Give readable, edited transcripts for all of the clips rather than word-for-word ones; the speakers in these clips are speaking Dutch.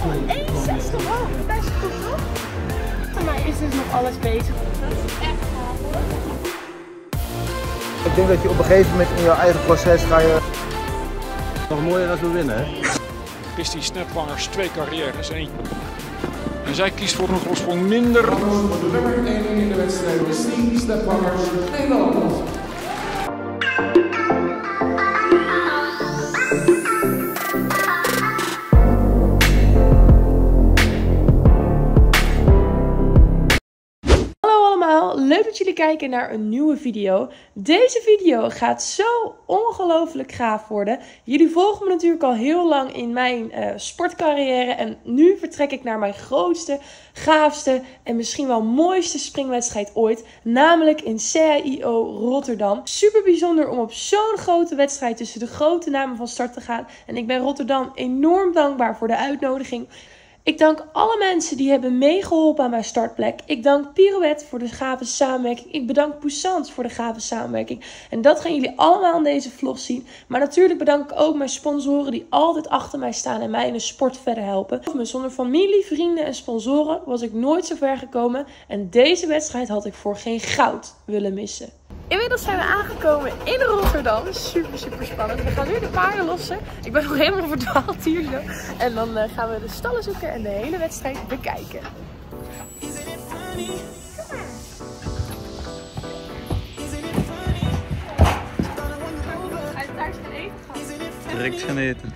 1,60 hoog, best goed toch? Voor mij is dus nog alles bezig. Dat is echt gaaf hoor. Ik denk dat je op een gegeven moment in jouw eigen proces ga je nog mooier als we winnen, hè? Christy Snapwangers 2 carrières, 1. En zij kiest voor een grosprong minder. De nummer 1 in de wedstrijd, Christy Snapwangers, Nederland. Leuk dat jullie kijken naar een nieuwe video. Deze video gaat zo ongelooflijk gaaf worden. Jullie volgen me natuurlijk al heel lang in mijn sportcarrière. En nu vertrek ik naar mijn grootste, gaafste en misschien wel mooiste springwedstrijd ooit. Namelijk in CIO Rotterdam. Super bijzonder om op zo'n grote wedstrijd tussen de grote namen van start te gaan. En ik ben Rotterdam enorm dankbaar voor de uitnodiging. Ik dank alle mensen die hebben meegeholpen aan mijn startplek. Ik dank Pirouette voor de gave samenwerking. Ik bedank Poussant voor de gave samenwerking. En dat gaan jullie allemaal in deze vlog zien. Maar natuurlijk bedank ik ook mijn sponsoren die altijd achter mij staan en mij in de sport verder helpen. Zonder familie, vrienden en sponsoren was ik nooit zo ver gekomen. En deze wedstrijd had ik voor geen goud willen missen. Inmiddels zijn we aangekomen in Rotterdam. Super spannend. We gaan nu de paarden lossen. Ik ben nog helemaal verdwaald hier zo. En dan gaan we de stallen zoeken en de hele wedstrijd bekijken. Ga je thuis gaan eten? Direct gaan eten.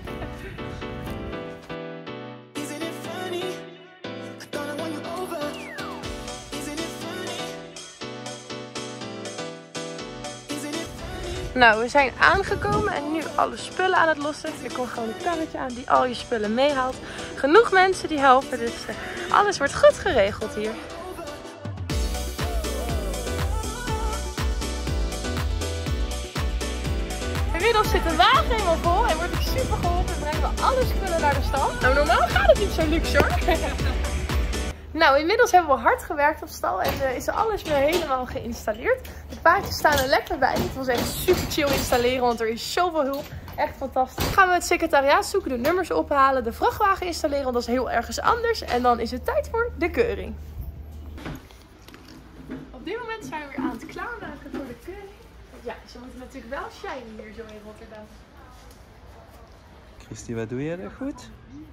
Nou, we zijn aangekomen en nu alle spullen aan het lossen. Er komt gewoon een karretje aan die al je spullen meehaalt. Genoeg mensen die helpen, dus alles wordt goed geregeld hier. Inmiddels zit de wagen helemaal vol en wordt ik super geholpen en brengen we alle spullen naar de stal. Nou, normaal gaat het niet zo luxe hoor. Nou, inmiddels hebben we hard gewerkt op stal en is alles weer helemaal geïnstalleerd. De paardjes staan er lekker bij. Het was echt super chill installeren, want er is zoveel hulp. Echt fantastisch. Dan gaan we het secretariaat zoeken, de nummers ophalen, de vrachtwagen installeren, want dat is heel ergens anders. En dan is het tijd voor de keuring. Op dit moment zijn we weer aan het klaarmaken voor de keuring. Ja, ze moeten natuurlijk wel shinen hier zo in Rotterdam. Christy, wat doe je er goed?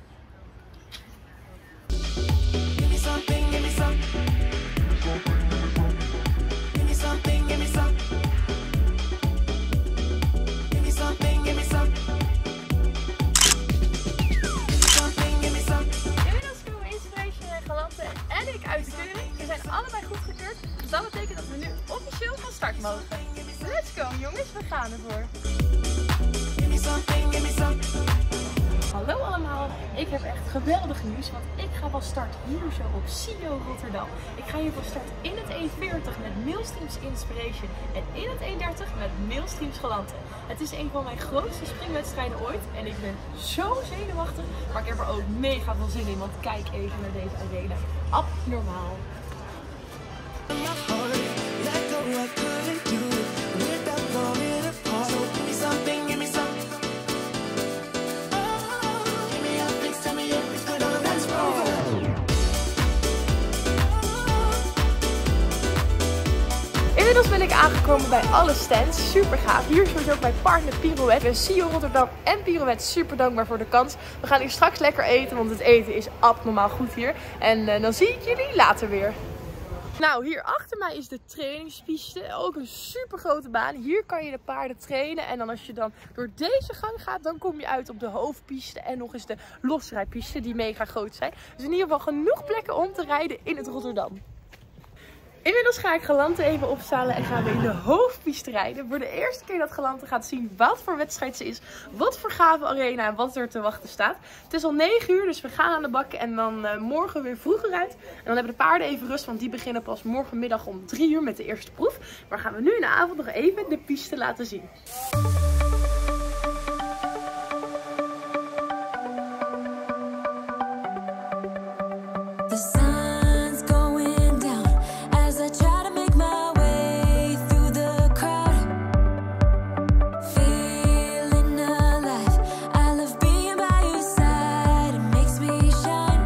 En ik uit de keuring. Ze zijn allebei goedgekeurd. Dus dat betekent dat we nu officieel van start mogen. Let's go jongens, we gaan ervoor. Hallo allemaal, ik heb echt geweldig nieuws, want ik ga van start hier zo op CIO Rotterdam. Ik ga hier van start in het 1:40 met Millstreams Inspiration en in het 1:30 met Millstreams Galante. Het is een van mijn grootste springwedstrijden ooit en ik ben zo zenuwachtig, maar ik heb er ook mega veel zin in, want kijk even naar deze arena. Abnormaal. Inmiddels ben ik aangekomen bij alle stands. Super gaaf. Hier is ook mijn partner Pirouette. Ik ben CIO Rotterdam en Pirouette super dankbaar voor de kans. We gaan hier straks lekker eten, want het eten is abnormaal goed hier. En dan zie ik jullie later weer. Nou, hier achter mij is de trainingspiste. Ook een super grote baan. Hier kan je de paarden trainen. En dan als je dan door deze gang gaat, dan kom je uit op de hoofdpiste. En nog eens de losrijdpiste, die mega groot zijn. Dus in ieder geval genoeg plekken om te rijden in het Rotterdam. Inmiddels ga ik Galante even opstalen en gaan we in de hoofdpiste rijden. Voor de eerste keer dat Galante gaat zien wat voor wedstrijd ze is, wat voor gave arena en wat er te wachten staat. Het is al 9 uur, dus we gaan aan de bak en dan morgen weer vroeger uit. En dan hebben de paarden even rust, want die beginnen pas morgenmiddag om 3 uur met de eerste proef. Maar gaan we nu in de avond nog even de piste laten zien. Shine.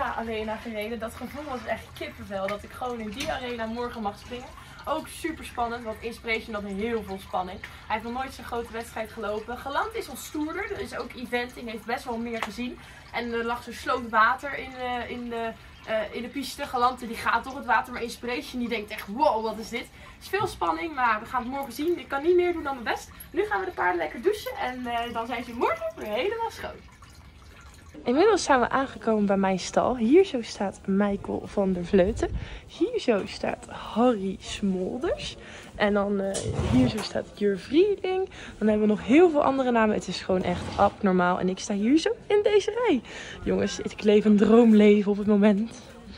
Aqua Arena gereden. Dat gevoel was echt kippenvel. Dat ik gewoon in die arena morgen mag springen. Ook super spannend, want Inspiration had heel veel spanning. Hij heeft nog nooit zo'n grote wedstrijd gelopen. Galant is al stoerder, dus ook eventing heeft best wel meer gezien. En er lag zo'n sloot water in de piste. Galante die gaat door het water, maar Inspiration die denkt echt wow, wat is dit? Het is veel spanning, maar we gaan het morgen zien. Ik kan niet meer doen dan mijn best. Nu gaan we de paarden lekker douchen en dan zijn ze morgen weer helemaal schoon. Inmiddels zijn we aangekomen bij mijn stal. Hier zo staat Michael van der Vleuten. Hier zo staat Harry Smolders. En dan hier zo staat Jur Vriending. Dan hebben we nog heel veel andere namen. Het is gewoon echt abnormaal. En ik sta hier zo in deze rij. Jongens, ik leef een droomleven op het moment.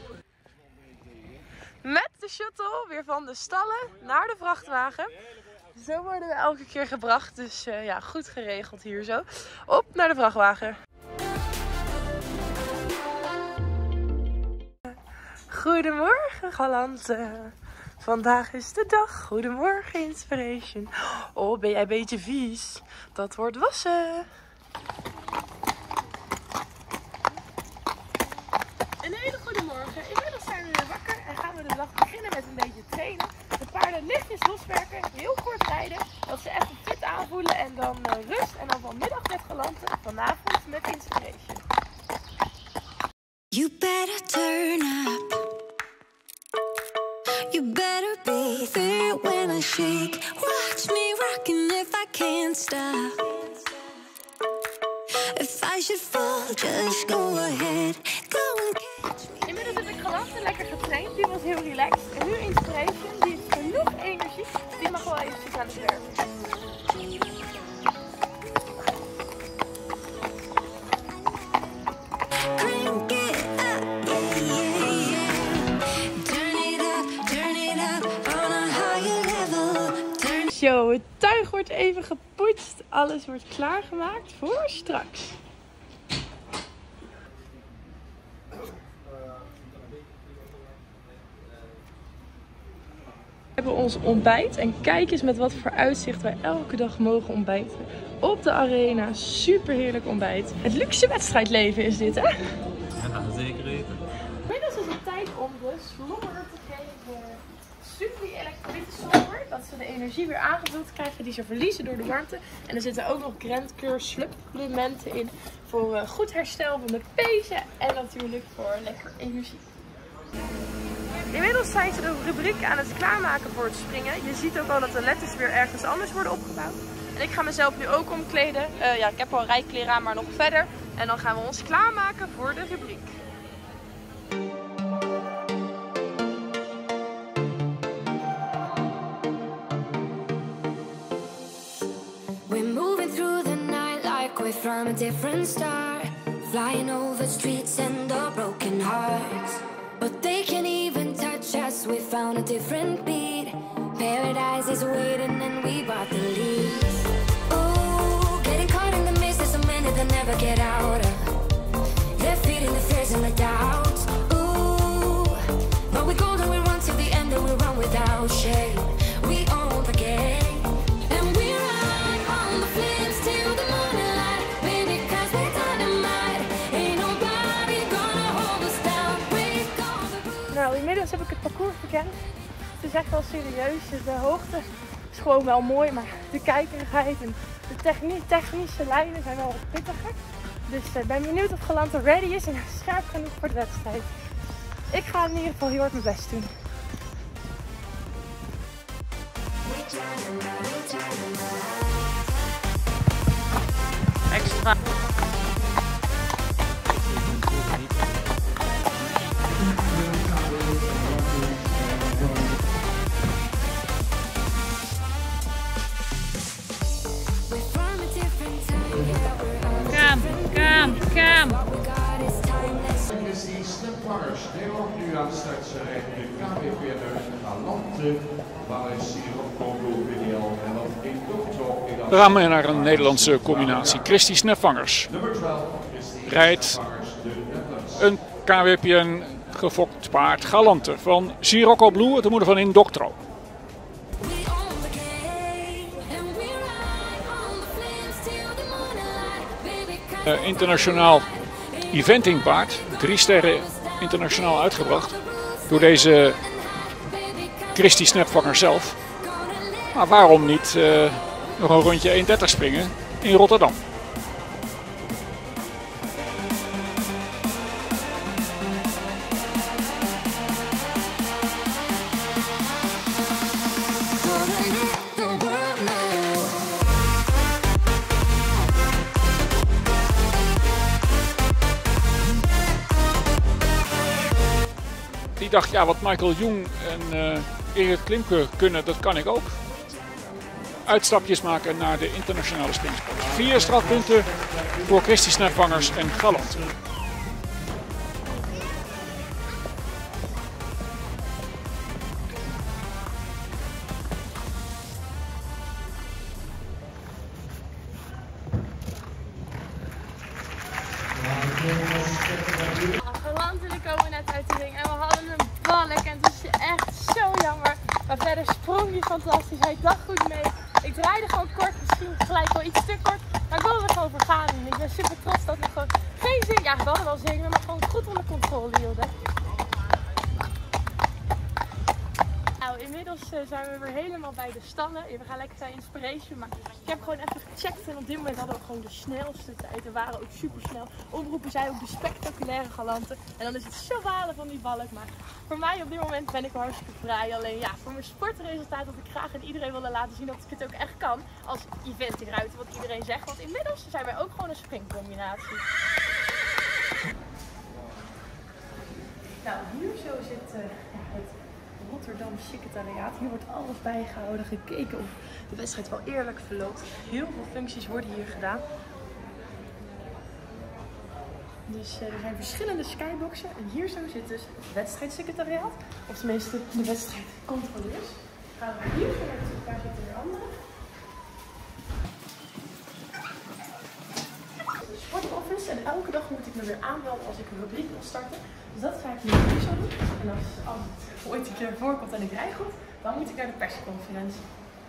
Met de shuttle weer van de stallen naar de vrachtwagen. Zo worden we elke keer gebracht. Dus ja, goed geregeld hier zo. Op naar de vrachtwagen. Goedemorgen Galante. Vandaag is de dag. Goedemorgen Inspiration. Oh, ben jij een beetje vies? Dat wordt wassen. Een hele goede morgen. Inmiddels zijn we weer wakker en gaan we de dag beginnen met een beetje trainen. De paarden lichtjes loswerken, heel kort rijden, dat ze echt fit aanvoelen en dan rust. En dan vanmiddag met Galante, vanavond met Inspiration. You better turn up. You better be there when I shake. Watch me rocking if I can't stop. If I should fall, just go ahead. Go and catch me. Inmiddels heb ik Galante lekker getraind. Die was heel relaxed. En nu Inspiration, die heeft genoeg energie. Die mag wel eventjes aan het werk. Zo, het tuig wordt even gepoetst. Alles wordt klaargemaakt voor straks. We hebben ons ontbijt en kijk eens met wat voor uitzicht wij elke dag mogen ontbijten. Op de arena, super heerlijk ontbijt. Het luxe wedstrijdleven is dit, hè? Ja, zeker weten. Inmiddels is het tijd om de slobber te geven. Supli elektrolyte slobber, dat ze de energie weer aangevuld krijgen die ze verliezen door de warmte. En er zitten ook nog Grand Cure supplementen in voor goed herstel van de pezen en natuurlijk voor lekker energie. Inmiddels zijn ze de rubriek aan het klaarmaken voor het springen. Je ziet ook al dat de letters weer ergens anders worden opgebouwd. En ik ga mezelf nu ook omkleden. Ja, ik heb al rijkleren aan, maar nog verder. En dan gaan we ons klaarmaken voor de rubriek. We're moving through the night like we're from a different star. Flying over streets and our broken hearts. But they can't even touch us, we found a different beat. Paradise is waiting and we bought the lead. Ooh, getting caught in the mist, there's so many that never get out of. They're feeding the fears and the doubts. Ooh, but we go and we run to the end and we run without shame. We own the game. And we ride on the flames till the morning light. Baby, cause we're dynamite. Ain't nobody gonna hold us down. Break all the rules. Nou, inmiddels heb ik het parcours bekend. Het is echt wel serieus. De hoogte is gewoon wel mooi, maar de kijkerigheid en de technische lijnen zijn wel pittiger. Dus ik ben benieuwd of Galante ready is en scherp genoeg voor de wedstrijd. Ik ga in ieder geval heel hard mijn best doen. Extra. Kam. Is die snapvangers Nederland nu aan de start rijden de KW40 Galante, waar is Sirocco BDL en wat in Doctro in We gaan naar een Nederlandse combinatie. Christy Snapvangers nummer 12 is die rijdt een KWPN gefokt paard Galante van Sirocco Blue, de moeder van Indoctro. Internationaal eventingpaard, 3 sterren internationaal uitgebracht door deze Christy Snapvanger zelf. Maar waarom niet nog een rondje 1:30 springen in Rotterdam? Die dacht, ja, wat Michael Jung en Erik Klimke kunnen, dat kan ik ook. Uitstapjes maken naar de internationale springsport. 4 strafpunten voor Christy Snapvangers en Galanter. Galanter die komen net uit de ring en we hadden een balk en het is echt zo jammer. Maar verder sprong hij fantastisch, hij dacht goed mee. Ik draaide gewoon kort, misschien gelijk wel iets te kort, maar ik wilde er gewoon voor gaan. En ik ben super trots dat we gewoon geen zin, ja we hadden wel zenuwen, maar gewoon goed onder controle hielden. Nou, inmiddels zijn we weer helemaal bij de stallen. We gaan lekker naar Inspiration, maar ik heb gewoon even gecheckt en op dit moment hadden we gewoon de snelste tijd. We waren ook super snel. Omroepen zij ook de spectaculaire Galanten. En dan is het zo balen van die balk. Maar voor mij op dit moment ben ik wel hartstikke vrij. Alleen ja, voor mijn sportresultaat dat ik graag aan iedereen wilde laten zien dat ik het ook echt kan. Als eventingruiter, wat iedereen zegt. Want inmiddels zijn wij ook gewoon een springcombinatie. Nou, hier zo zit het Rotterdam Secretariaat. Hier wordt alles bijgehouden, gekeken of de wedstrijd wel eerlijk verloopt. Heel veel functies worden hier gedaan. Dus er zijn verschillende skyboxen. En hier zo zit dus het wedstrijdsecretariaat. Of tenminste de wedstrijdcontroleurs. Gaan we hier zo naartoe, daar zitten weer anderen. De sportoffice. En elke dag moet ik me weer aanmelden als ik een rubriek wil starten. Dus dat ga ik nu zo doen. En als het ooit een keer voorkomt en ik rij goed, dan moet ik naar de persconferentie.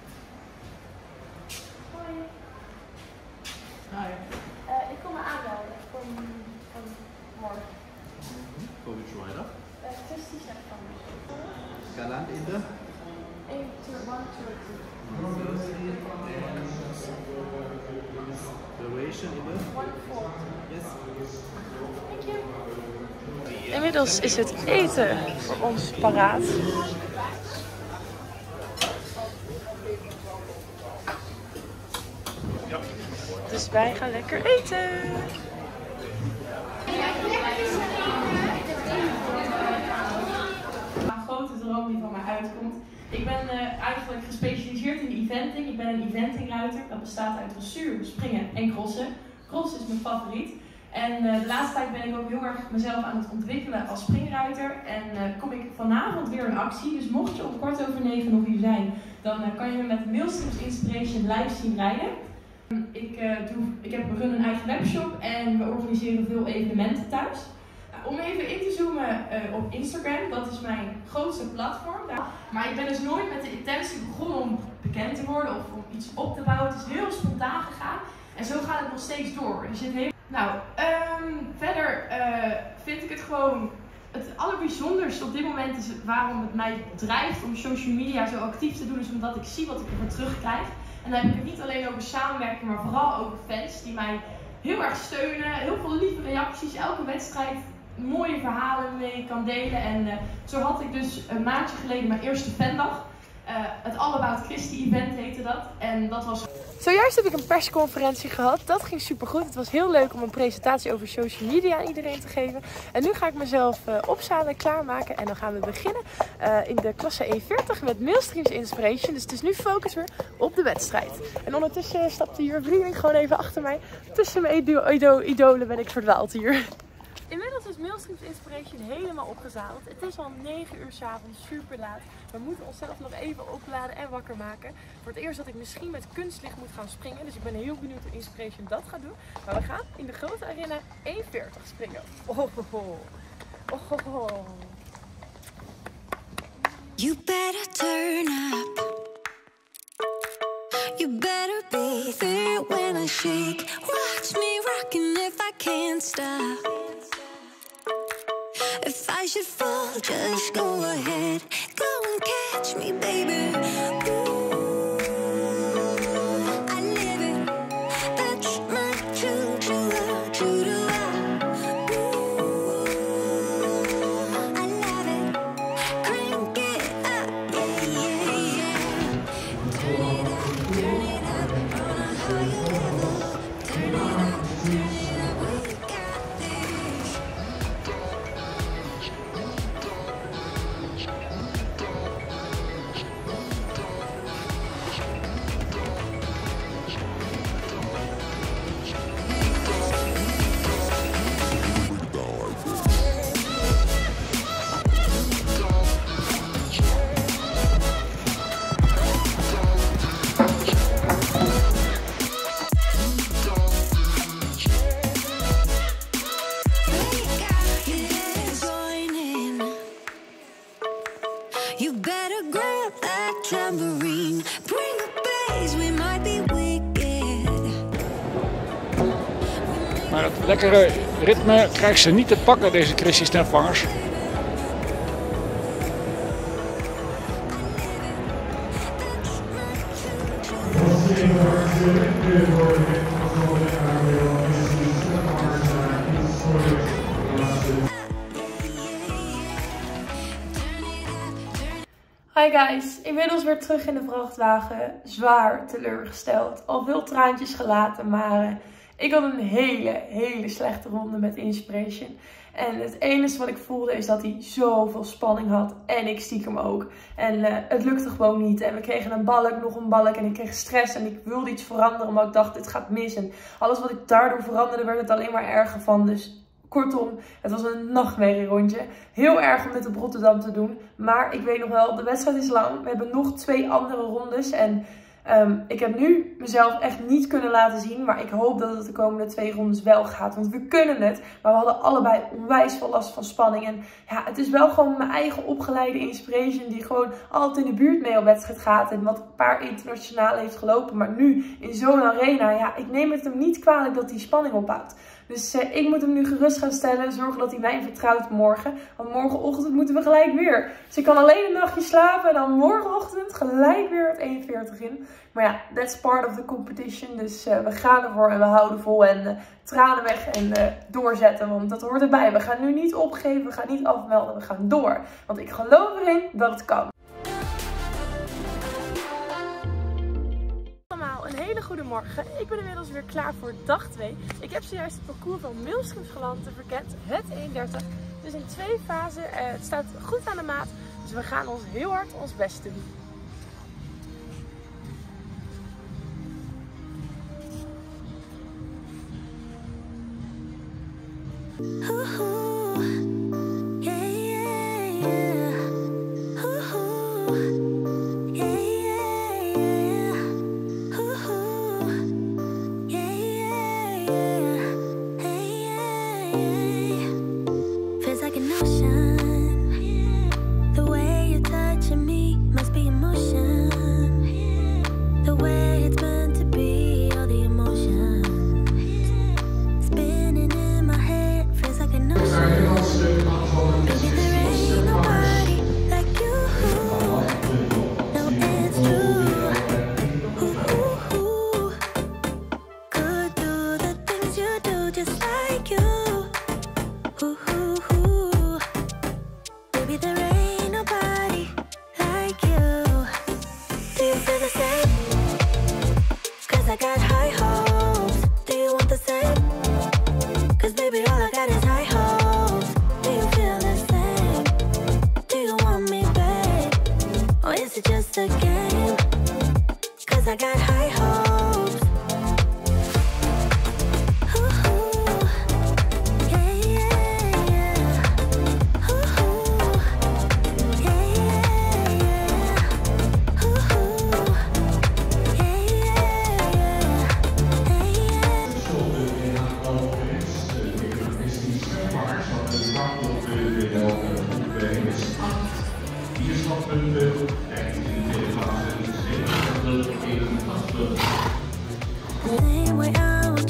Hoi. Hi. Ik kom me aanmelden van morgen. Voor which rider? Christy Snapvangers. Galant in de? 1, 2, 1, 2, 2. Duration in de? 1, 4. Yes. Thank you. Inmiddels is het eten voor ons paraat. Dus wij gaan lekker eten. Een grote droom die van mij uitkomt. Ik ben eigenlijk gespecialiseerd in eventing. Ik ben een eventingruiter. Dat bestaat uit dressuur, springen en crossen. Crossen is mijn favoriet. En de laatste tijd ben ik ook heel erg mezelf aan het ontwikkelen als springruiter. En kom ik vanavond weer in actie. Dus mocht je om 9:15 nog hier zijn, dan kan je me met Millstreams Inspiration live zien rijden. Ik heb een eigen webshop en we organiseren veel evenementen thuis. Om even in te zoomen op Instagram, dat is mijn grootste platform. Maar ik ben dus nooit met de intentie begonnen om bekend te worden of om iets op te bouwen. Het is heel spontaan gegaan en zo gaat het nog steeds door. Verder vind ik het gewoon het allerbijzonderste op dit moment is waarom het mij drijft om social media zo actief te doen, is omdat ik zie wat ik ervoor terugkrijg. En dan heb ik het niet alleen over samenwerking, maar vooral over fans die mij heel erg steunen. Heel veel lieve reacties, elke wedstrijd mooie verhalen mee kan delen. En zo had ik dus een maandje geleden mijn eerste fandag. Het All About Christy event heette dat. En dat was... Zojuist heb ik een persconferentie gehad. Dat ging super goed. Het was heel leuk om een presentatie over social media aan iedereen te geven. En nu ga ik mezelf opzadelen, klaarmaken. En dan gaan we beginnen in de klasse 140 met Millstreams Inspiration. Dus het is nu focus weer op de wedstrijd. En ondertussen stapte hier vriendin gewoon even achter mij. Tussen mijn idolen ben ik verdwaald hier. Inmiddels is Millstreams Inspiration helemaal opgezadeld. Het is al 9 uur 's avonds, super laat. We moeten onszelf nog even opladen en wakker maken. Voor het eerst dat ik misschien met kunstlicht moet gaan springen. Dus ik ben heel benieuwd hoe Inspiration dat gaat doen. Maar we gaan in de grote arena 140 springen. You better turn up. You better be there when I shake. Watch me rockin' if I can't stop. If I should fall, just go ahead. Go and catch me, baby. Ooh, I live it. That's my true love, true to love. Ooh, I love it. Crank it up, yeah, yeah, yeah. Turn it up on a higher level. Turn it up, we got this. You better grab that tambourine. Bring the bass, we might be wicked. Maar het lekkere ritme krijgt ze niet te pakken, deze Chrissy Snelvangers. Hi guys, inmiddels weer terug in de vrachtwagen. Zwaar teleurgesteld. Al veel traantjes gelaten, maar ik had een hele slechte ronde met Inspiration. En het enige wat ik voelde is dat hij zoveel spanning had. En ik stiekem ook. En het lukte gewoon niet. En we kregen een balk, nog een balk. En ik kreeg stress. En ik wilde iets veranderen. Maar ik dacht, dit gaat mis. En alles wat ik daardoor veranderde, werd het alleen maar erger van. Dus kortom, het was een nachtmerrie rondje. Heel erg om dit op Rotterdam te doen. Maar ik weet nog wel, de wedstrijd is lang. We hebben nog 2 andere rondes. En ik heb nu mezelf echt niet kunnen laten zien. Maar ik hoop dat het de komende 2 rondes wel gaat. Want we kunnen het. Maar we hadden allebei onwijs veel last van spanning. En ja, het is wel gewoon mijn eigen opgeleide Inspiration. Die gewoon altijd in de buurt mee op wedstrijd gaat. En wat een paar internationale heeft gelopen. Maar nu in zo'n arena. Ja, ik neem het hem niet kwalijk dat hij spanning ophoudt. Dus ik moet hem nu gerust gaan stellen. Zorgen dat hij mij vertrouwt morgen. Want morgenochtend moeten we gelijk weer. Dus ik kan alleen een nachtje slapen. En dan morgenochtend gelijk weer het 41 in. Maar ja, that's part of the competition. Dus we gaan ervoor en we houden vol. En tranen weg en doorzetten. Want dat hoort erbij. We gaan nu niet opgeven. We gaan niet afmelden. We gaan door. Want ik geloof erin dat het kan. Een hele goede morgen. Ik ben inmiddels weer klaar voor dag 2. Ik heb zojuist het parcours van Millstrims geland, te Verket, het 31. Dus in 2 fasen. Het staat goed aan de maat. Dus we gaan ons heel hard ons best doen.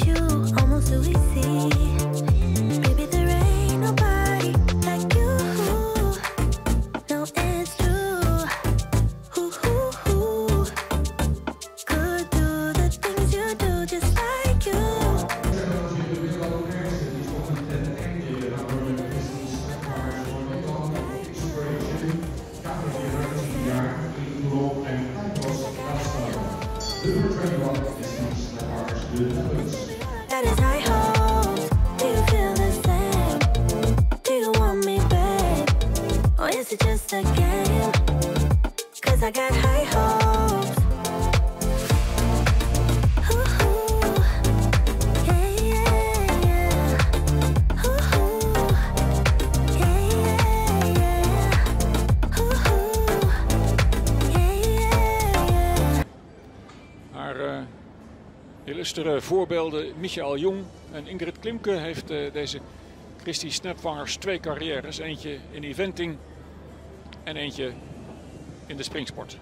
Baby, there ain't nobody like you. is it just a game? 'Cause I got high hopes. Ooh, yeah, yeah, yeah. Ooh, yeah, yeah, yeah. Ooh, yeah, yeah, yeah. Haar illustere voorbeelden Michael Jung en Ingrid Klimke heeft deze Christy Snapvangers 2 carrières. Eentje in eventing en eentje in de springsport.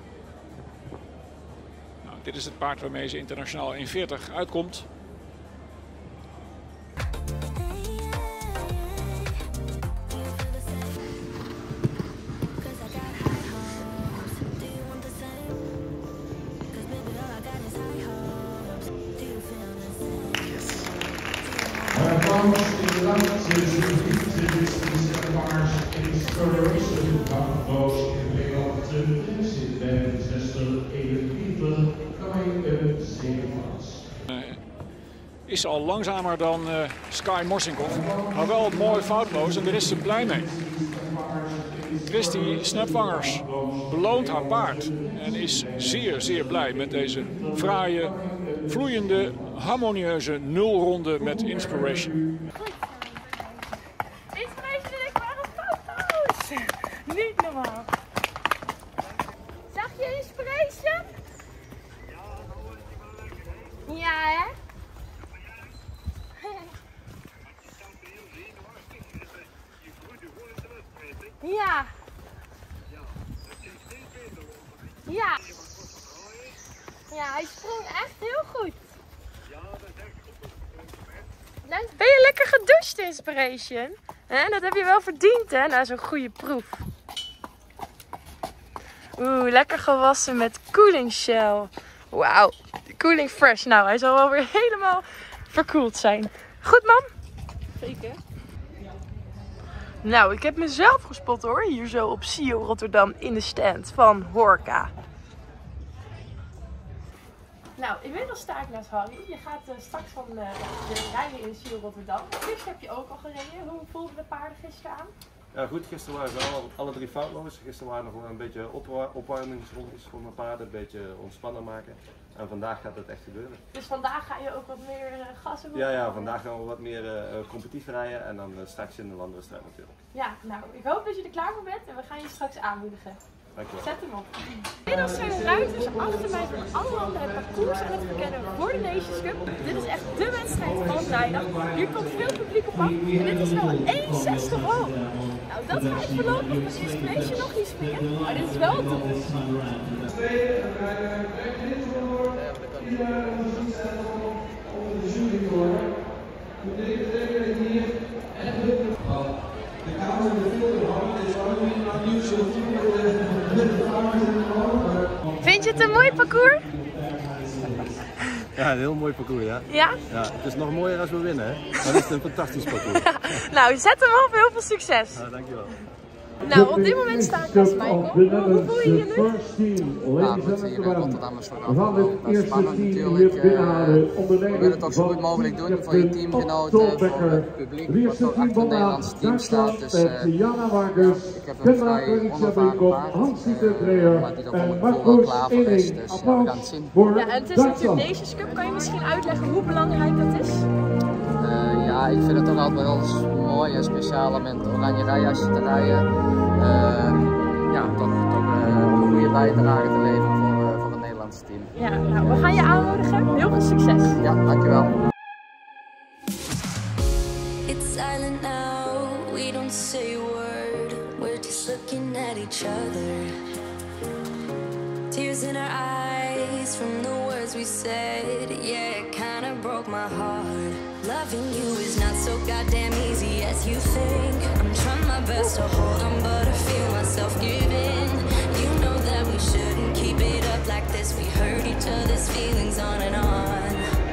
Nou, dit is het paard waarmee ze internationaal 1:40 uitkomt. Inspiration van Boos in Nederland zit bij 6:21 coming in 7 Is al langzamer dan Sky Morsinkov, maar wel mooi foutloos en daar is ze blij mee. Christy Snapvangers beloont haar paard en is zeer, zeer blij met deze fraaie, vloeiende, harmonieuze nulronde met Inspiration. Inspiration en ik waren foto's! Niet normaal. Zag je Inspiration? Ja, hè? Ja. Ja. Ja, hij sprong echt heel goed. Ben je lekker gedoucht, Inspiration? Dat heb je wel verdiend, hè, na zo'n goede proef. Oeh, lekker gewassen met cooling shell. Wauw, cooling fresh. Nou, hij zal wel weer helemaal verkoeld zijn. Goed, mam? Zeker. Nou, ik heb mezelf gespot hoor, hier zo op CIO Rotterdam in de stand van Horka. Nou, inmiddels sta ik naast Harry. Je gaat straks van de rijden in CIO Rotterdam. Gisteren heb je ook al gereden. Hoe voelden de paarden gisteren aan? Ja goed, gisteren waren ze alle 3 foutloos. Gisteren waren nog een beetje opwarmingsrondes voor mijn paarden, een beetje ontspannen maken. En vandaag gaat het echt gebeuren. Dus vandaag ga je ook wat meer gas op? Ja, vandaag gaan we wat meer competitief rijden en dan straks in de landwedstrijd natuurlijk. Ja, nou, ik hoop dat je er klaar voor bent en we gaan je straks aanmoedigen. Dankjewel. Zet hem op. Inmiddels zijn de ruiters achter mij van alle landen het parcours aan het verkennen voor de Nations Cup. Dit is echt de wedstrijd van vrijdag. Hier komt veel publiek op af en dit is wel 1,60 hoog. Nou, dat ga ik voorlopig met Inspiration nog niet springen, maar dit is wel het doel. Vind je het een mooi parcours? Ja, een heel mooi parcours, ja. Ja? Ja, het is nog mooier als we winnen, hè. Maar het is een fantastisch parcours. Nou, zet hem op, heel veel succes. Ja, dankjewel. Nou, op dit moment sta ik naast Michael. Hoe voel je je nu? Ja, goed, hier in Rotterdam is het afgelopen. Dat is spannend natuurlijk. We willen het ook zo goed mogelijk doen voor je teamgenoten, voor het publiek wat ook achter het Nederlandse team staat. Dus ik heb een vrij onervaren paard, maar die er voor mijn gevoel wel klaar voor is. Dus ja, we gaan het zien. Ja, en het is natuurlijk Nations Cup. Kan je misschien uitleggen hoe belangrijk dat is? Ja, ik vind het toch altijd wel mooi en speciaal om met oranje rijjasje te rijden. Ja, toch om een goede bijdrage te leveren voor het Nederlandse team. Ja, nou, we gaan je aanmoedigen. Heel veel succes. Ja, dankjewel. It's silent now, we don't say a word. We're just looking at each other. Tears in our eyes from the words we said. Yeah, it kinda broke my heart. Loving you is not so goddamn easy as you think. I'm trying my best to hold on, but I feel myself giving. You know that we shouldn't keep it up like this. We hurt each other's feelings on and on.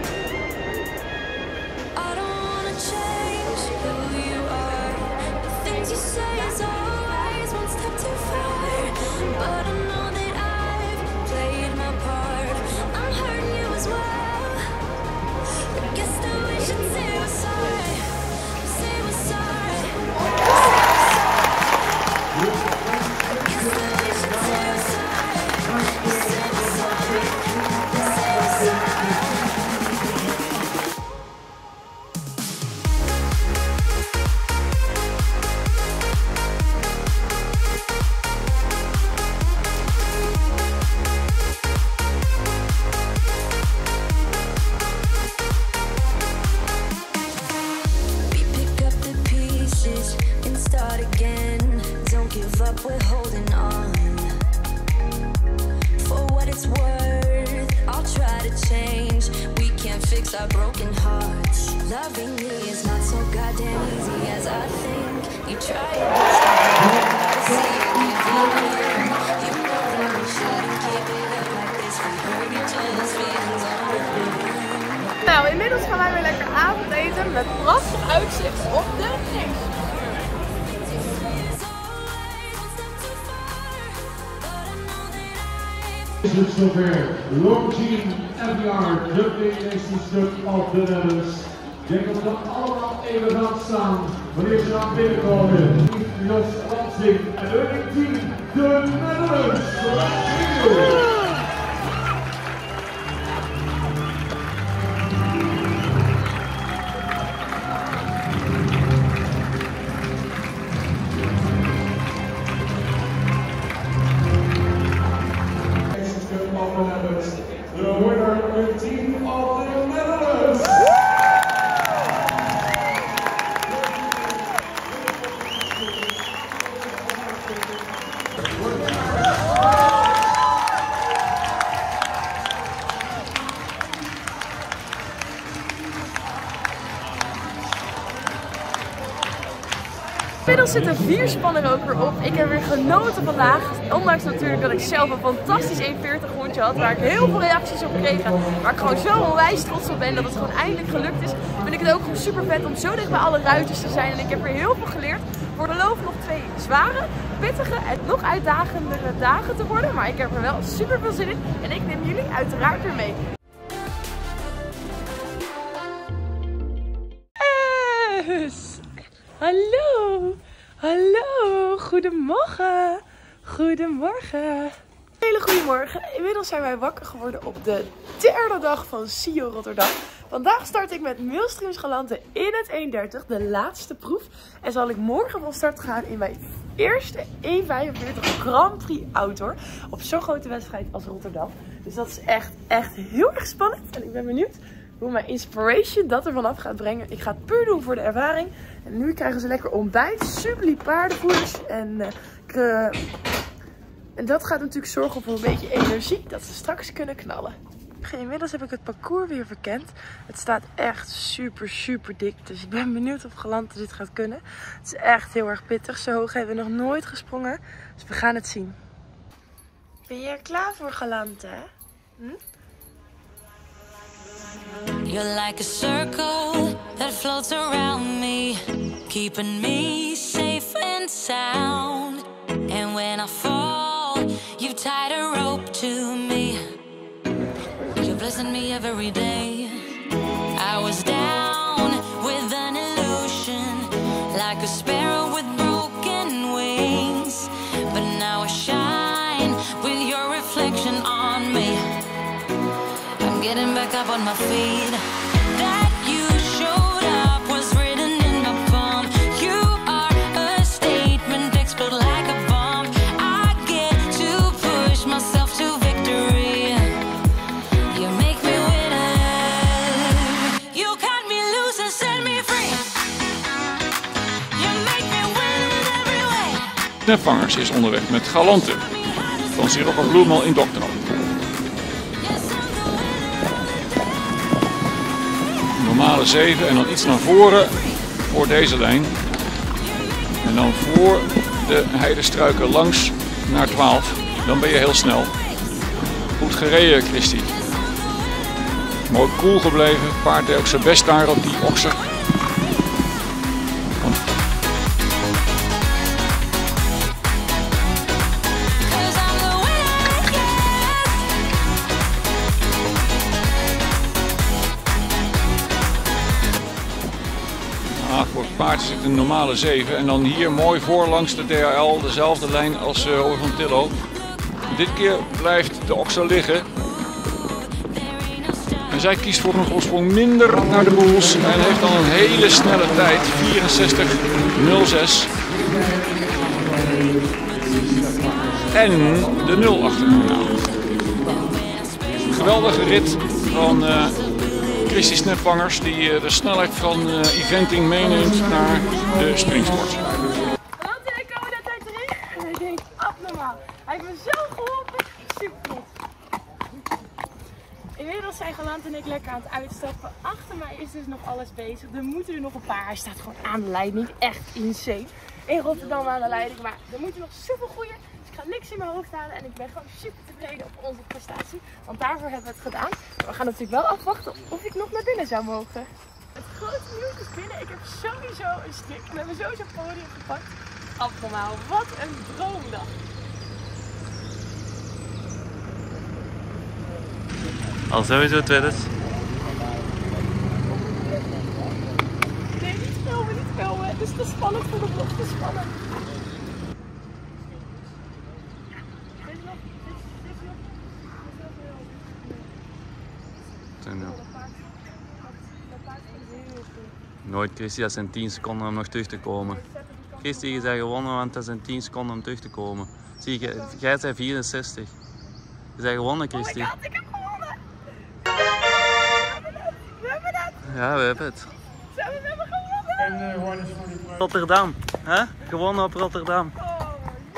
I don't wanna change who you are. The things you say is always one step too far. But I know that I've played my part. I'm hurting you as well. I guess that we should say we're sorry. Say we're sorry. Say we're sorry. up, we're holding on. For what it's worth, I'll try to change. We can't fix our broken hearts. Loving me is not so goddamn easy as I think. You try your best to see it, you know that we shouldn't keep it up like this. We hurt each other's feelings all the time. Nou, inmiddels gaan wij weer lekker avondeten met prachtig uitzicht op de Geest. Is het zover. Longines FDR, de PlayStation of the Netherlands. Ik denk dat we allemaal even gaan staan wanneer ze aan binnenkomen. Jos Lansing en Running Team, de Netherlands. The winner of the Team of the Netherlands. Inmiddels zitten 4 spannen er ook weer op. Ik heb weer genoten vandaag. Ondanks natuurlijk dat ik zelf een fantastisch 1,40 hondje had. Waar ik heel veel reacties op kreeg. Waar ik gewoon zo onwijs trots op ben dat het gewoon eindelijk gelukt is. Vind ik het ook gewoon super vet om zo dicht bij alle ruiters te zijn. En ik heb weer heel veel geleerd. Voor de loop nog 2 zware, pittige en nog uitdagendere dagen te worden. Maar ik heb er wel super veel zin in. En ik neem jullie uiteraard weer mee. Hallo, hallo, goedemorgen, goedemorgen. Hele goedemorgen, inmiddels zijn wij wakker geworden op de 3e dag van CIO Rotterdam. Vandaag start ik met Millstreams Galante in het 1.30, de laatste proef. En zal ik morgen van start gaan in mijn eerste 1.45 Grand Prix Outdoor op zo'n grote wedstrijd als Rotterdam. Dus dat is echt heel erg spannend en ik ben benieuwd hoe mijn inspiration dat er vanaf gaat brengen. Ik ga het puur doen voor de ervaring. En nu krijgen ze lekker ontbijt, super lief paardenvoeders. En dat gaat natuurlijk zorgen voor een beetje energie, dat ze straks kunnen knallen. Inmiddels heb ik het parcours weer verkend. Het staat echt super dik. Dus ik ben benieuwd of Galante dit gaat kunnen. Het is echt heel erg pittig. Zo hoog hebben we nog nooit gesprongen. Dus we gaan het zien. Ben je er klaar voor, Galante? You're like a circle that floats around me, keeping me safe and sound. And when I fall, you tied a rope to me. You're blessing me every day. I was down with an illusion, like a sparrow with broken wings. But now I shine with your reflection on me. Getting back up on my feet. That you showed up was written in my palm. You are a statement, explode like a bomb. I get to push myself to victory. You make me winner. You cut me loose and set me free. You make me win in every way. Snapvangers is onderweg met Galante van Sirocco Bloemendaal in Dokterom. Normale 7 en dan iets naar voren voor deze lijn. En dan voor de heidestruiken langs naar 12. Dan ben je heel snel. Goed gereden, Christy. Mooi cool gebleven. Het paard deed ook zijn best daar op die okser. Voor het paard zit een normale 7 en dan hier mooi voorlangs de DHL, dezelfde lijn als Horizontillo. Dit keer blijft de okser liggen. En zij kiest voor een voorsprong minder naar de boels en heeft dan een hele snelle tijd, 64.06. En de 0 achter. Nou, geweldige rit van Christy Snapvangers die de snelheid van eventing meeneemt naar de springsport. Galante, ik kom er net uit erin. Ik denk abnormaal. Hij heeft me zo geholpen. Super goed. Inmiddels zijn Galant en ik lekker aan het uitstappen. Achter mij is dus nog alles bezig. Er moeten er nog een paar. Hij staat gewoon aan de leiding. Niet echt insane. In Rotterdam aan de leiding. Maar er moeten nog super goeie. Dus ik ga niks in mijn hoofd halen. En ik ben gewoon super tevreden op onze prestatie. Want daarvoor hebben we het gedaan. Maar we gaan natuurlijk wel afwachten of ik nog naar binnen zou mogen. Het grote nieuws is binnen. Ik heb sowieso een stick. We hebben sowieso een podium gepakt. Abnormaal. Wat een droomdag. Al sowieso tweede. Nee, niet filmen. Het is te spannend voor de vlog, te spannend. Nooit, Christy, dat zijn 10 seconden om nog terug te komen. Christy, je bent gewonnen, want dat zijn 10 seconden om terug te komen. Zie je, jij bent 64. Je bent gewonnen, Christy. Oh my god, ik heb gewonnen! We hebben het! Ja, we hebben het. We hebben gewonnen! Rotterdam, hè? Gewonnen op Rotterdam. Oh.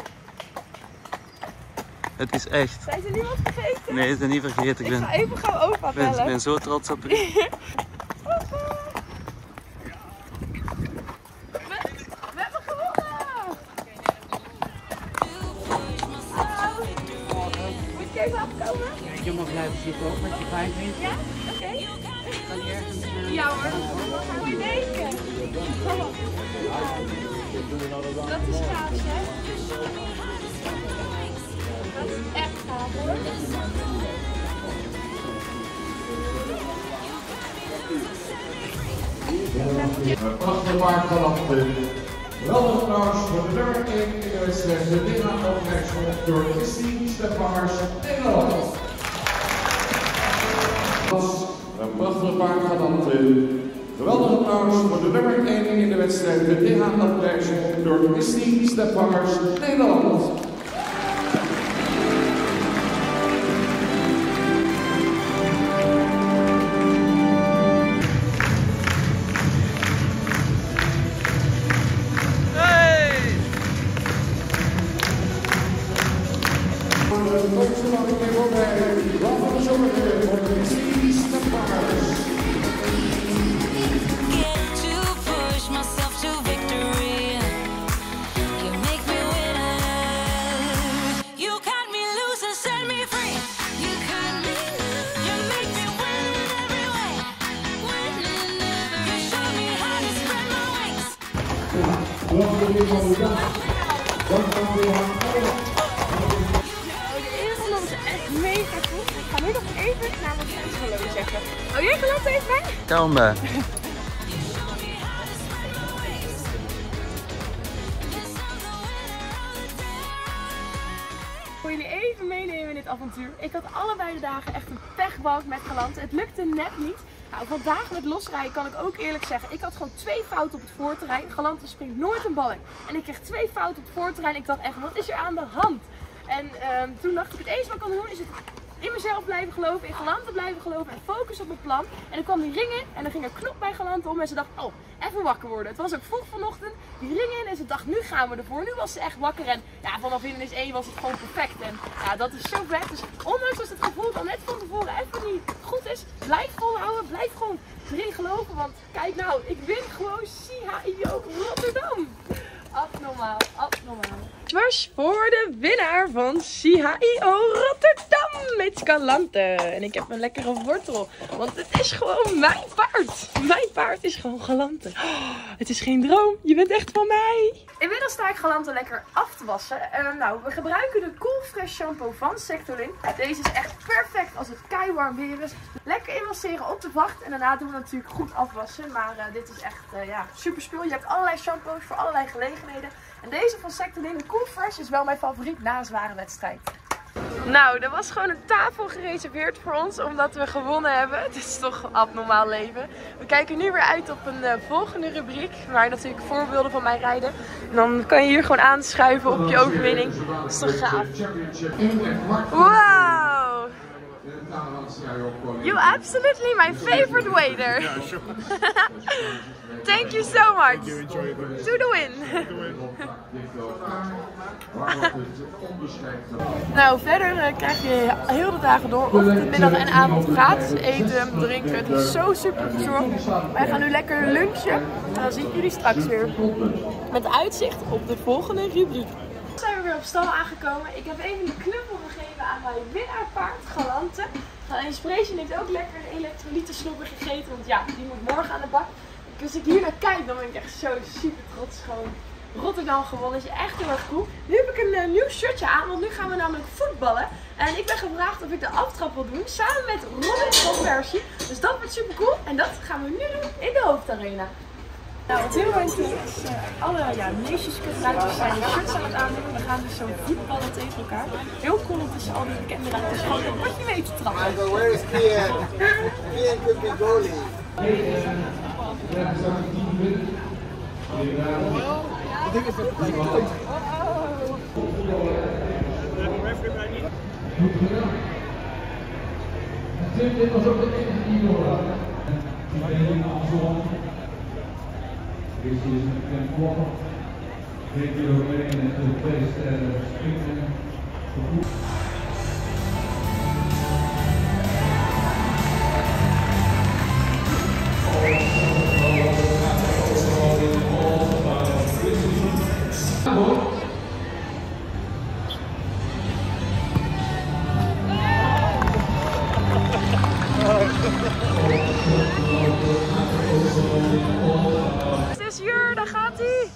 Het is echt. Zijn ze niemand vergeten? Nee, ze zijn niet vergeten. Ik ga even gaan opa bellen. Ik ben zo trots op je. We hebben gewonnen! Moet je even afkomen? Je mag blijven zitten ook, wat je fijn vindt. Ja? Oké. Kan je ergens... Ja hoor. Moet je denken. Kom op. Dat is gaaf, hè? Dat is echt gaaf, hoor. Prachtige paard Galant. Geweldig applaus voor de nummer 1 in de wedstrijd. De winnaar op rechtsop door Christine Stephangers, Nederland. Een prachtige paard Galant. Geweldig applaus voor de nummer 1 in de wedstrijd. De DH op rechtsop door Christine Stephangers, Nederland. Mega goed. Ik ga nu nog even naar mijn friends hallo zeggen. Oh, jij Galant even bij? Kom bij. Ik wil jullie even meenemen in dit avontuur. Ik had allebei de dagen echt een pechbalk met Galant. Het lukte net niet. Nou, vandaag met losrijden kan ik ook eerlijk zeggen, ik had gewoon 2 fouten op het voorterrein. Galant springt nooit een bal in. En ik kreeg 2 fouten op het voorterrein. Ik dacht echt, wat is er aan de hand? En toen dacht ik, het enige wat ik kan doen is het in mezelf blijven geloven, in Galant blijven geloven en focus op mijn plan. En dan kwam die ring in en dan ging er knop bij Galant om en ze dacht, oh, even wakker worden. Het was ook vroeg vanochtend, die ring in en ze dacht, nu gaan we ervoor. Nu was ze echt wakker en ja, vanaf hindernis 1 was het gewoon perfect. En ja, dat is zo vet. Dus ondanks dat het gevoel al net van tevoren even niet goed is, blijf volhouden, blijf gewoon erin geloven. Want kijk nou, ik win gewoon CHIO Rotterdam. Abnormaal, abnormaal. Dwars voor de winnaar van CHIO Rotterdam met Galante. En ik heb een lekkere wortel, want het is gewoon mijn paard. Mijn paard is gewoon Galante. Oh, het is geen droom, je bent echt van mij. Inmiddels sta ik Galante lekker af te wassen. Nou, we gebruiken de Cool Fresh shampoo van Sectolin. Deze is echt perfect als het keiwarm weer is. Lekker inmasseren op de vacht en daarna doen we natuurlijk goed afwassen. Maar dit is echt ja, super spul. Je hebt allerlei shampoos voor allerlei gelegenheden. En deze van Sectolin, de Cool Fresh, is wel mijn favoriet na een zware wedstrijd. Nou, er was gewoon een tafel gereserveerd voor ons omdat we gewonnen hebben. Het is toch een abnormaal leven. We kijken nu weer uit op een volgende rubriek, waar natuurlijk voorbeelden van mij rijden. En dan kan je hier gewoon aanschuiven op je overwinning. Dat is toch gaaf. Wauw! You absolutely my favorite waiter. Thank you so much. To the win. Nou, verder krijg je heel de dagen door, ochtend, middag en avond gratis eten, drinken. Het is zo super verzorgd. Wij gaan nu lekker lunchen en dan zie ik jullie straks weer. Met uitzicht op de volgende rubriek. We zijn weer op stal aangekomen. Ik heb even een knuffel gegeven aan mijn winnaarpaard, Galante. Inspiration heeft ook lekker de elektrolyten snoepen gegeten, want ja, die moet morgen aan de bak. Dus als ik hier naar kijk, dan ben ik echt zo super trots. Gewoon Rotterdam gewonnen, is echt heel erg cool. Nu heb ik een nieuw shirtje aan, want nu gaan we namelijk voetballen. En ik ben gevraagd of ik de aftrap wil doen, samen met Robin van Persie. Dus dat wordt super cool en dat gaan we nu doen in de hoofdarena. Nou, wat heel erg is, alle Nations Cup ruiters zijn de shirts aan het aandoen. We gaan dus zo voetballen tegen elkaar. Heel cool om tussen al die bekende ruiters gewoon een potje mee te trappen. Where is Kian? Kian could be goalie. I think it's Dit was ook de enige die door. This is Ken Walker. Great deal of rain and to place springen. Daar gaat hij.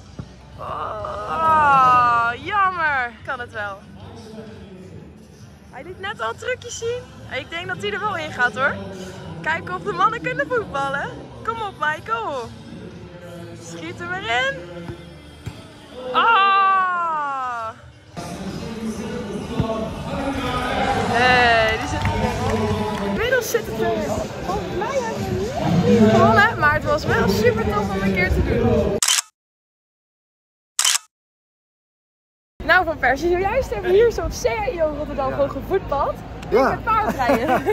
Oh, jammer. Kan het wel. Hij liet net al trucjes zien. Ik denk dat hij er wel in gaat hoor. Kijken of de mannen kunnen voetballen. Kom op Michael. Schiet hem erin. Oh. Hey, die zit er. Inmiddels zit het er. Volgens mij hebben we niet gewonnen, maar het was wel super tof om een keer te doen. Nou Van Persie, zojuist hebben we hier zo op CAIO Rotterdam gewoon gevoetbald. Ja. Met paardrijden.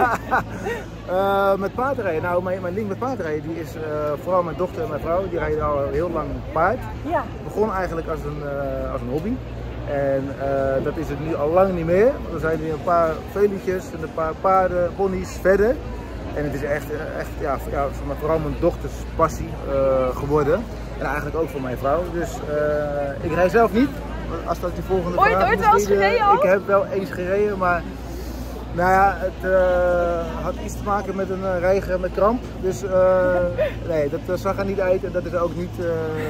Met paardrijden. Nou, mijn link met paardrijden die is vooral mijn dochter en mijn vrouw. Die rijden al heel lang paard. Ja. Het begon eigenlijk als een hobby. En dat is het nu al lang niet meer. Er zijn nu een paar veulentjes en een paar paarden, ponies verder. En het is echt vooral mijn dochters passie geworden. En eigenlijk ook voor mijn vrouw. Dus ik rij zelf niet. Als dat die volgende vraag ooit wel eens gereden al? Ik heb wel eens gereden, maar nou ja, het had iets te maken met een reiger met kramp. Dus nee, dat zag er niet uit en dat is ook niet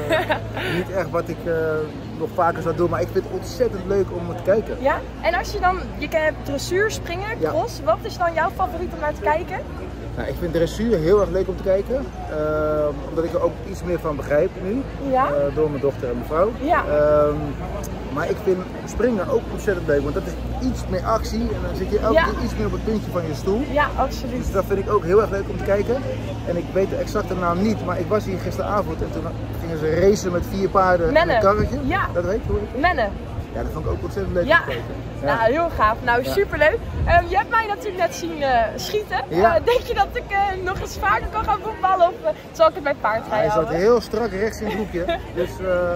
echt wat ik nog vaker zou doen. Maar ik vind het ontzettend leuk om te kijken. Ja, en als je dan, je kent dressuur, springen, cross, wat is dan jouw favoriet om naar te kijken? Nou, ik vind dressuur heel erg leuk om te kijken, omdat ik er ook iets meer van begrijp nu, door mijn dochter en mijn vrouw. Ja. Maar ik vind springen ook ontzettend leuk, want dat is iets meer actie en dan zit je elke keer iets meer op het puntje van je stoel. Ja, absoluut. Dus dat vind ik ook heel erg leuk om te kijken. En ik weet de exacte naam niet, maar ik was hier gisteravond en toen gingen ze racen met 4 paarden en een karretje. Ja. Dat weet je? Mennen. Ja, dat vond ik ook ontzettend leuk om te kijken. Ja, nou, heel gaaf. Nou, superleuk. Je hebt mij natuurlijk net zien schieten. Denk je dat ik nog eens vaker kan gaan voetballen of zal ik het bij paardrijden houden? Hij zat heel strak rechts in het hoekje, dus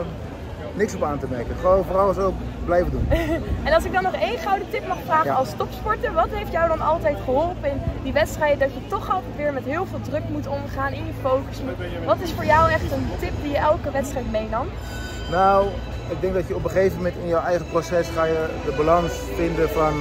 niks op aan te merken. Gewoon vooral zo blijven doen. En als ik dan nog één gouden tip mag vragen als topsporter, wat heeft jou dan altijd geholpen in die wedstrijden dat je toch altijd weer met heel veel druk moet omgaan, in je focus moet? Wat is voor jou echt een tip die je elke wedstrijd meenam? Nou, ik denk dat je op een gegeven moment in jouw eigen proces ga je de balans vinden van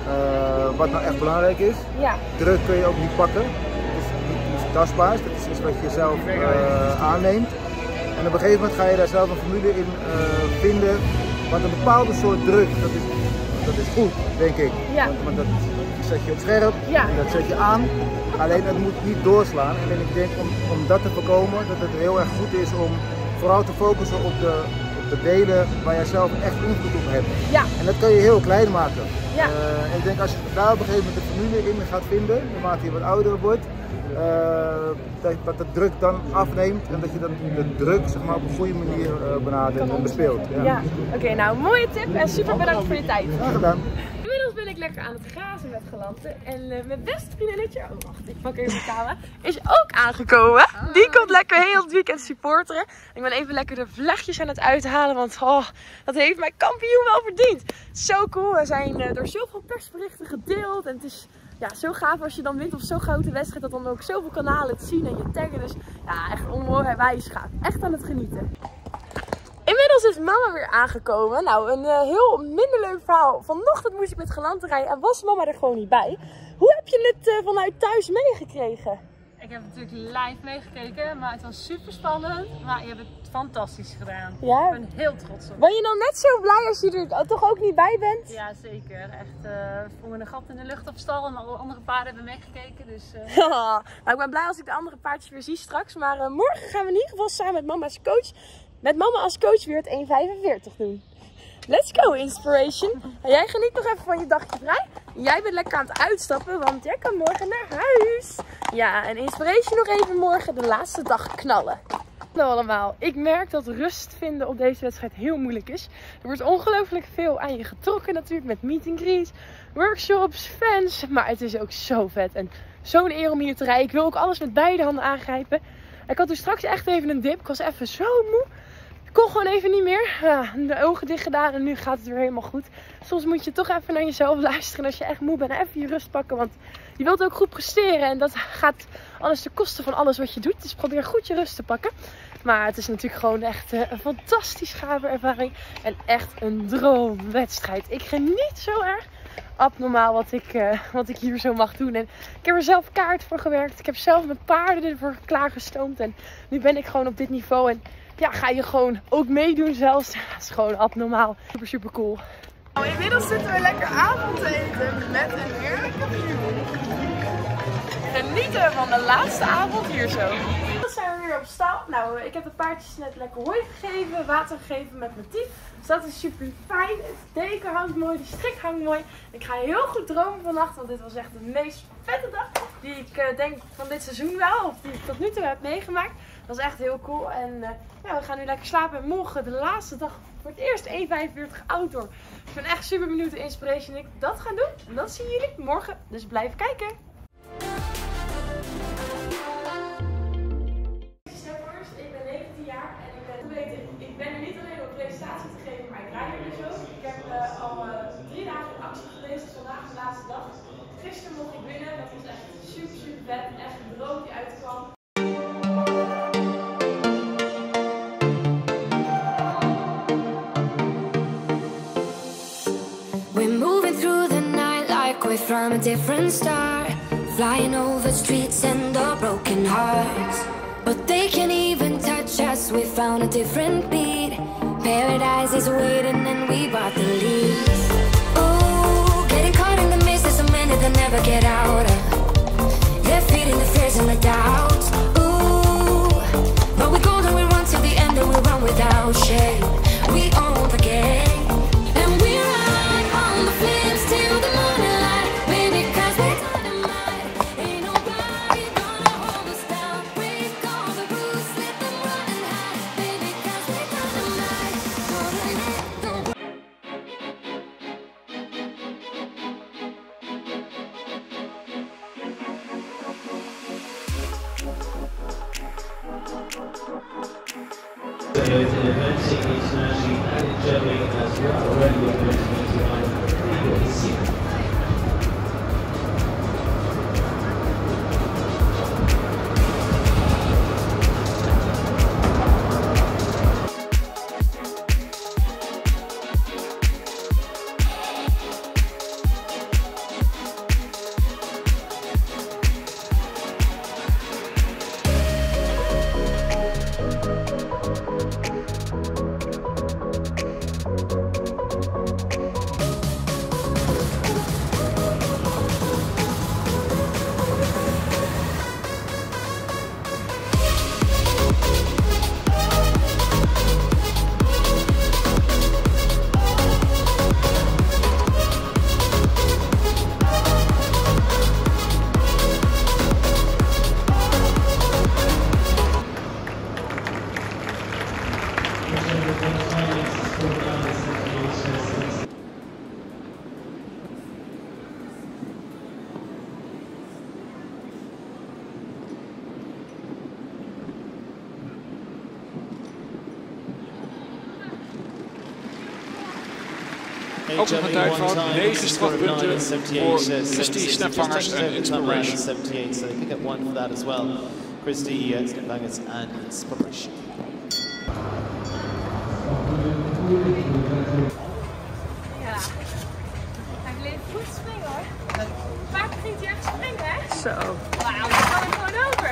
wat nou echt belangrijk is. Ja. Druk kun je ook niet pakken. Het is niet tastbaar, dat is iets wat je zelf aanneemt. En op een gegeven moment ga je daar zelf een formule in vinden. Want een bepaalde soort druk, dat is goed, denk ik. Ja. Want dat zet je op scherp, en dat zet je aan. Alleen het moet niet doorslaan. En ik denk om dat te voorkomen, dat het heel erg goed is om vooral te focussen op de delen waar jij zelf echt invloed op hebt. Ja. En dat kan je heel klein maken. Ja. En ik denk als je daar op een gegeven moment de formule in gaat vinden, naarmate je wat ouder wordt, dat de druk dan afneemt en dat je dan de druk zeg maar, op een goede manier benadert en bespeelt. Ja. Oké, nou mooie tip en super bedankt voor je tijd. Graag gedaan. Inmiddels ben ik ik lekker aan het grazen met Galanten. En mijn beste vriendinnetje, oh wacht, ik pak even de camera, is ook aangekomen. Die komt lekker heel het weekend supporteren. Ik ben even lekker de vlechtjes aan het uithalen, want oh, dat heeft mijn kampioen wel verdiend. Zo cool, we zijn door zoveel persberichten gedeeld en het is ja, zo gaaf als je dan wint op zo'n grote wedstrijd, dat dan ook zoveel kanalen te zien en je taggen. Dus ja, echt onwijs gaaf. Echt aan het genieten. Inmiddels is mama weer aangekomen. Nou, een heel minder leuk verhaal. Vanochtend moest ik met Galanten rijden en was mama er gewoon niet bij. Hoe heb je het vanuit thuis meegekregen? Ik heb natuurlijk live meegekeken, maar het was super spannend. Maar je hebt het fantastisch gedaan. Ja? Ik ben heel trots op. Ben je dan net zo blij als je er toch ook niet bij bent? Ja, zeker. Echt, we vonden een gat in de lucht op stal en alle andere paarden hebben meegekeken. Dus, nou, ik ben blij als ik de andere paardjes weer zie straks. Maar morgen gaan we in ieder geval samen met mama als coach weer het 1,45 doen. Let's go, Inspiration. En jij geniet nog even van je dagje vrij. Jij bent lekker aan het uitstappen, want jij kan morgen naar huis. Ja, en Inspiration nog even morgen de laatste dag knallen. Hallo allemaal. Ik merk dat rust vinden op deze wedstrijd heel moeilijk is. Er wordt ongelooflijk veel aan je getrokken natuurlijk met meet and greet, workshops, fans. Maar het is ook zo vet en zo'n eer om hier te rijden. Ik wil ook alles met beide handen aangrijpen. Ik had dus straks echt even een dip. Ik was even zo moe. Ik kon gewoon even niet meer. Ja, de ogen dicht gedaan en nu gaat het weer helemaal goed. Soms moet je toch even naar jezelf luisteren als je echt moe bent. Even je rust pakken, want je wilt ook goed presteren. En dat gaat alles ten koste van alles wat je doet. Dus probeer goed je rust te pakken. Maar het is natuurlijk gewoon echt een fantastisch gave ervaring. En echt een droomwedstrijd. Ik geniet zo erg. Abnormaal wat ik hier zo mag doen. En ik heb er zelf kaart voor gewerkt. Ik heb zelf mijn paarden ervoor klaargestoomd. En nu ben ik gewoon op dit niveau. En ja, ga je gewoon ook meedoen zelfs. Dat is gewoon abnormaal. Super, super cool. Nou, inmiddels zitten we lekker avond te eten met een heerlijke view. Genieten van de laatste avond hier zo. Dan zijn we weer op stal. Nou, ik heb de paardjes net lekker hooi gegeven, water gegeven met mijn tief. Dus dat is super fijn. Het deken hangt mooi, de strik hangt mooi. Ik ga heel goed dromen vannacht, want dit was echt de meest vette dag die ik denk van dit seizoen wel, of die ik tot nu toe heb meegemaakt. Dat is echt heel cool. En ja, we gaan nu lekker slapen. En morgen de laatste dag voor het eerst 1,45 outdoor. Dus ik ben echt super benieuwd de Inspiration ik dat ga doen. En dat zien jullie morgen. Dus blijf kijken. Ik ben 19 jaar en ik ben er niet alleen om presentatie te geven, maar ik rijd er dus ook. Ik heb al 3 dagen in actie geweest. Dus vandaag de laatste dag. Gisteren mocht ik winnen. Dat was echt super, super vet. Echt een droom die uitkwam. From a different star, flying over streets and our broken hearts. But they can't even touch us, we found a different beat. Paradise is waiting and we bought the lead. Ooh, getting caught in the mist is a minute they never get out of. They're feeding the fears and the doubts. Ooh, but we go and we run till the end and we run without shame. We own the game and we run on the flames till the morning. ook nog een tijdfout. 9 strafpunten voor Christy Snapvangers en Inspiration. Ja, hij bleef goed springen hoor. Vaak ging hij echt springen hè? Zo. Wauw, dan gaan we gewoon over.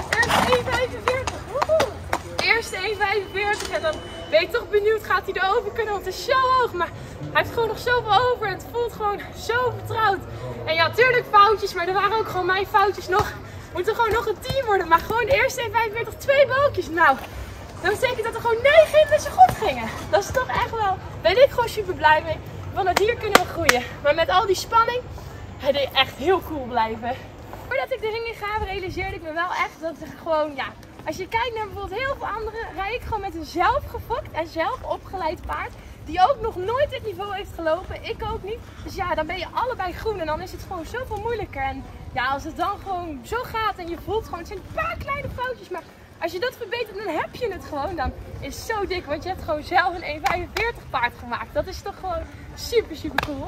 Eerst 1,45 en dan ben je toch benieuwd, gaat hij er over kunnen, want het is zo hoog. Maar hij heeft gewoon nog zoveel over en het voelt gewoon zo vertrouwd. En ja, tuurlijk foutjes, maar er waren ook gewoon mijn foutjes nog. Moet er gewoon nog een team worden, maar gewoon eerst 1,45, 2 balkjes. Nou, dat betekent dat er gewoon 9 in met z'n goed gingen. Dat is toch echt wel, ben ik gewoon super blij mee. Want hier kunnen we groeien. Maar met al die spanning, hij deed echt heel cool blijven. Voordat ik de ring in ga, realiseerde ik me wel echt dat het gewoon, ja, als je kijkt naar bijvoorbeeld heel veel anderen, rij ik gewoon met een zelf gefokt en zelf opgeleid paard. Die ook nog nooit dit niveau heeft gelopen, ik ook niet. Dus ja, dan ben je allebei groen en dan is het gewoon zoveel moeilijker. En ja, als het dan gewoon zo gaat en je voelt gewoon, het zijn een paar kleine foutjes, maar als je dat verbetert, dan heb je het gewoon. Dan is het zo dik, want je hebt gewoon zelf een 1,45 paard gemaakt. Dat is toch gewoon super, super cool.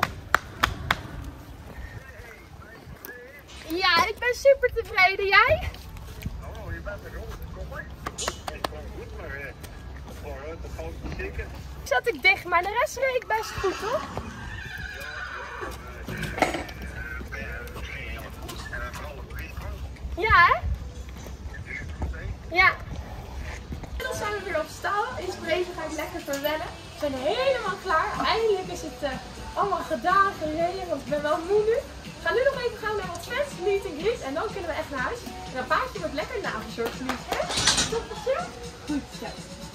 Ja, ik ben super tevreden. Jij? Oh, je bent er gewoon gekomen. Ik kwam goed, maar vooruit, dat valt niet zeker. Zat ik dicht, maar de rest reed ik best goed, toch? Ja, hè? Ja. Dan zijn we weer op stal. Inspiration ga ik lekker verwennen. We zijn helemaal klaar. Eindelijk is het allemaal gedaan, gereden, want ik ben wel moe nu. We gaan nu nog even gaan naar wat fans, meet and greet en dan kunnen we echt naar huis. En een paardje wordt lekker naverzorgd, lief, hè? Toch, zo? Goed zo.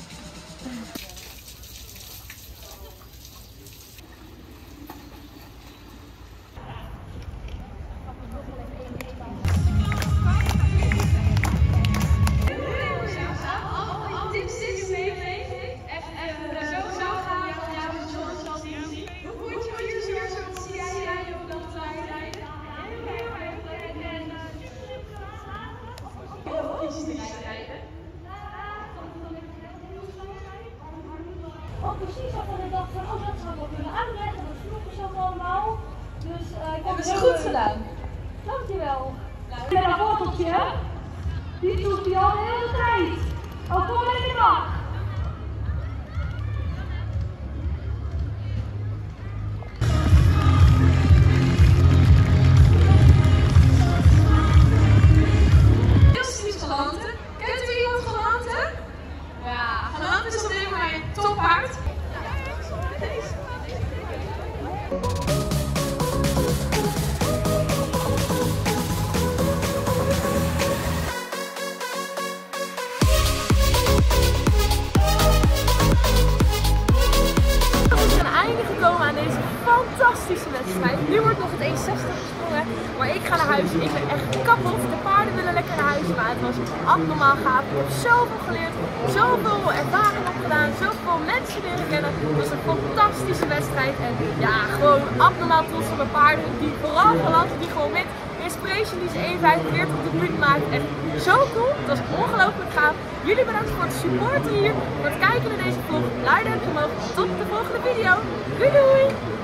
Precies van de dag van, oh dat zou ik wel kunnen uitleggen, dat vroegen ze ook allemaal. Dus ik heb het goed gedaan. Dankjewel. Ik heb een worteltje, die doet hij al de hele tijd. Oh, kom maar in de bak. Fantastische wedstrijd. Nu wordt nog het 1,60 gesprongen, maar ik ga naar huis. Ik ben echt kapot. De paarden willen lekker naar huis, maar het was abnormaal gaaf. Ik heb zoveel geleerd, zoveel ervaring opgedaan, zoveel mensen leren kennen. Het was een fantastische wedstrijd en ja, gewoon abnormaal trots op mijn paarden. Die vooral gelanten, die gewoon wint. Inspiration die ze 1,45 op de minuut maakt. Echt zo cool. Het was ongelooflijk gaaf. Jullie bedankt voor het supporten hier, voor het kijken naar deze vlog. Duimpje omhoog. Tot de volgende video. Doei doei!